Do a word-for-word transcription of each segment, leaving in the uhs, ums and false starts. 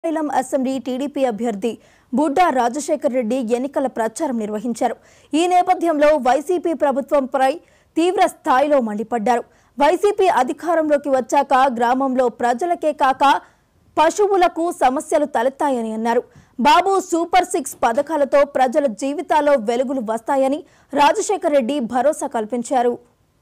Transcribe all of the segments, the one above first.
Srikakulam assembly TDP అభ్యర్థి బుడ్డా రాజశేఖర్ రెడ్డి ఎన్నికల ప్రచారం నిర్వహించారు. ఈ నేపథ్యంలో వైసీపీ ప్రభుత్వంపై తీవ్ర స్థాయిలో మండిపడ్డారు. వైసీపీ అధికారంలోకి వచ్చాక గ్రామంలో ప్రజలకే కాక పశువులకు సమస్యలు తలెత్తాయని అన్నారు. బాబు సూపర్ సిక్స్ పథకాలతో ప్రజల జీవితాల్లో వెలుగులు వస్తాయని రాజశేఖర్ రెడ్డి భరోసా కల్పించారు.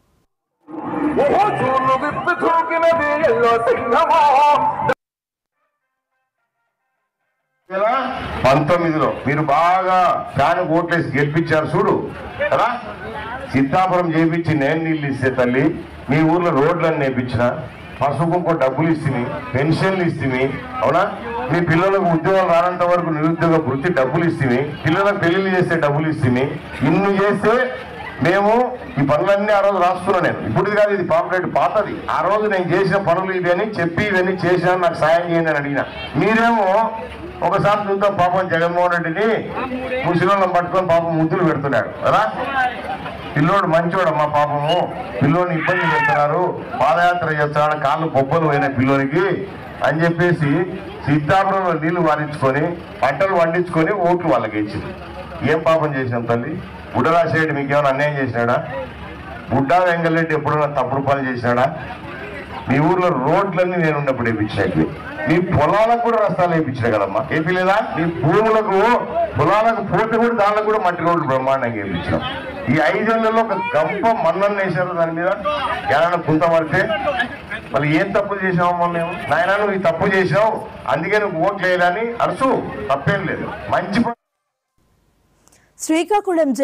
పంతొమ్మిదిలో మీరు బాగా ఫ్యాన్ ఓట్లేసి గెలిపించారు చూడు కదా. సీతాపురం చేయించి నేను నీళ్ళు ఇస్తే తల్లి, మీ ఊర్లో రోడ్లను నేర్పించిన, పసుపు డబ్బులు ఇస్తుంది, పెన్షన్లు ఇస్తుంది, అవునా? మీ పిల్లలకు ఉద్యోగాలు రానంత వరకు నిరుద్యోగ వృత్తి డబ్బులు ఇస్తుంది, పిల్లలకు పెళ్లిళ్ళు చేస్తే డబ్బులు ఇస్తుంది. ఇన్ని చేస్తే మేము ఈ పనులన్నీ ఆ రోజు రాసుకున్నాను. నేను ఇప్పుడు కాదు, ఇది పాంప్లెట్ పాతది. ఆ రోజు నేను చేసిన పనులు ఇవన్నీ చెప్పి ఇవన్నీ చేసినా నాకు సాయం చేయండి అని అడిగిన. మీరేమో ఒకసారి చూద్దాం పాపం జగన్మోహన్ రెడ్డిని ముసలిళ్ళని పట్టుకొని పాపం ముద్దులు పెడుతున్నాడు కదా. పిల్లోడు మంచోడు, మా పాపము పిల్లోని ఇబ్బంది పెడుతున్నారు, పాదయాత్ర చేస్తున్నాడు, కాళ్ళు బొబ్బలు పోయిన పిల్లోనికి అని చెప్పేసి సీతాపురంలో నీళ్లు వారించుకొని పంటలు పండించుకొని ఓట్లు వాళ్ళకి ఇచ్చింది. ఏం పాపం చేసినాం తల్లి? బుడ్డరాజశేఖర్ మీకు ఏమైనా అన్యాయం చేసినాడా? బుడ్డా వెంగళరెడ్డి ఎప్పుడైనా తప్పుడు పనులు చేసినాడా? మీ ఊర్లో రోడ్లన్నీ నేను ఉన్నప్పుడు వేయించినట్టు, మీ పొలాలకు కూడా రస్తాలు వేయించినా కదమ్మా, వేపిలేదా? మీ భూములకు పొలాలకు పోతే కూడా దానిలో కూడా మట్టి రోడ్లు బ్రహ్మాండంగా వేయించినాం. ఈ ఐదేళ్లలో ఒక గంప మన్నలు వేసారు దాని మీద. ఏమైనా కుంత పడితే మళ్ళీ ఏం తప్పు చేసామమ్మా మేము? నాయన నువ్వు ఈ తప్పు చేసావు అందుకే నువ్వు ఓట్లు వేయాలని అరుసు, తప్పేం లేదు. మంచి శ్రీకాకుళం